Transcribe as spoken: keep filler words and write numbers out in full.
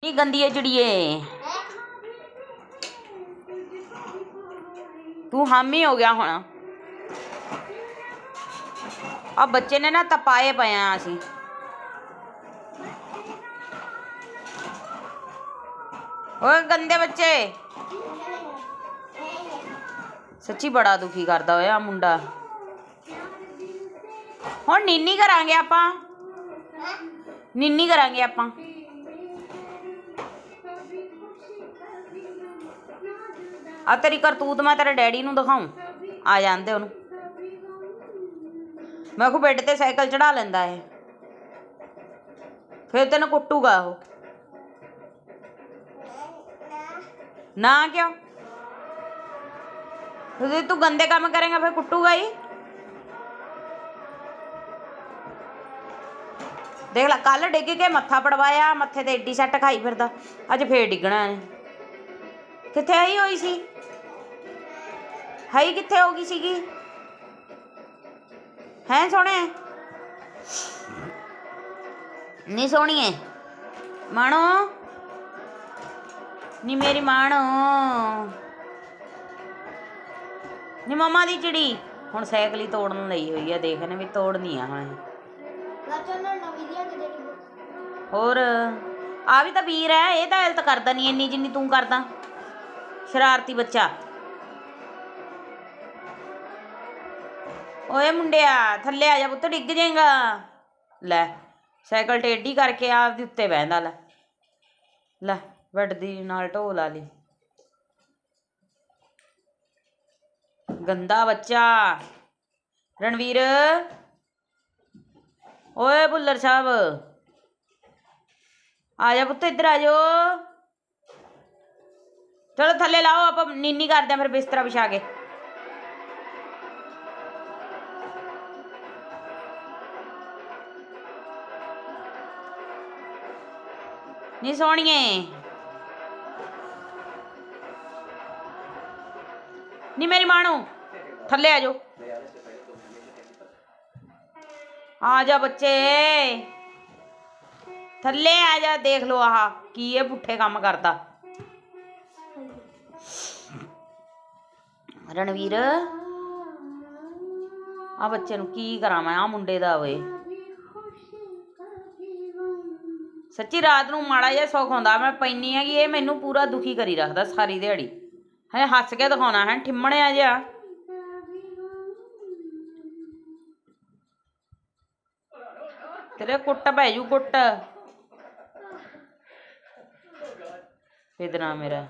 नी गंदी चिड़िए, तू हम ही हो गया हुण। अब बच्चे ने ना तपाए पे हैं असी। ओए गंदे बच्चे, सच्ची बड़ा दुखी करदा होया मुंडा। हुण नीनी करांगे आपां, नीनी करांगे आपां। आ तेरी करतूत मैं तेरे डैडी नूं दिखाऊं, आ जांदे ओनू। मैं को बेड ते साइकिल चढ़ा लैंदा है, फिर तेन कुट्टूगा वो ना। क्यों तू गंदे काम करेंगा फिर कुट्टूगा ही। देख ला, कल डिग के मत्था पड़वाया, मत्थे ते एडी सट खाई फिरदा, अज फिर डिगना है। कित्थे आई होई सी, हई कित्थे हो गई सीगी हैं सोहणे नी सोहणीए माणो नी मेरी माणो नी मम्मा दी चिड़ी हुण साइकिल ही तोड़न लई हुई है। देखने भी तोड़नी है हुण। होर आ भी तो वीर है, ये तो हेल्थ करदा नहीं इन्नी जिन्नी तू करदा, शरारती बच्चा। ओए मुंडिया थल्ले आ जा पुत्त, डिग जाएगा। लै साइकिल टेढ़ी करके आपदी उत्ते बहंदा, लै लै बेड दी नाल ढो ला ली। गंदा बच्चा रणवीर, ओए भुल्लर साहब आ जा पुत्त, इधर आ जाओ। चलो थल्ले लाओ, आप नीनी करते हैं फिर बिस्तरा बिछा के। नी सोहणिए नी मेरी माणो थल्ले आ जाओ, आ जा बच्चे थल्ले आ जा। देख लो आह की ये पुट्ठे काम करता रणवीर। आ बच्चे नूं की करा मैं, आ मुंडे दा ओए सच्ची रात नूं माड़ा जिहा सुख आउंदा, मैं पैनी है कि ये मैनू पूरा दुखी करी रखदा सारी दिहाड़ी। है हस के दिखाउणा है ठिम्मणिया जिहा। तेरे कुट्ट पै जू कुट्ट, इधर मेरा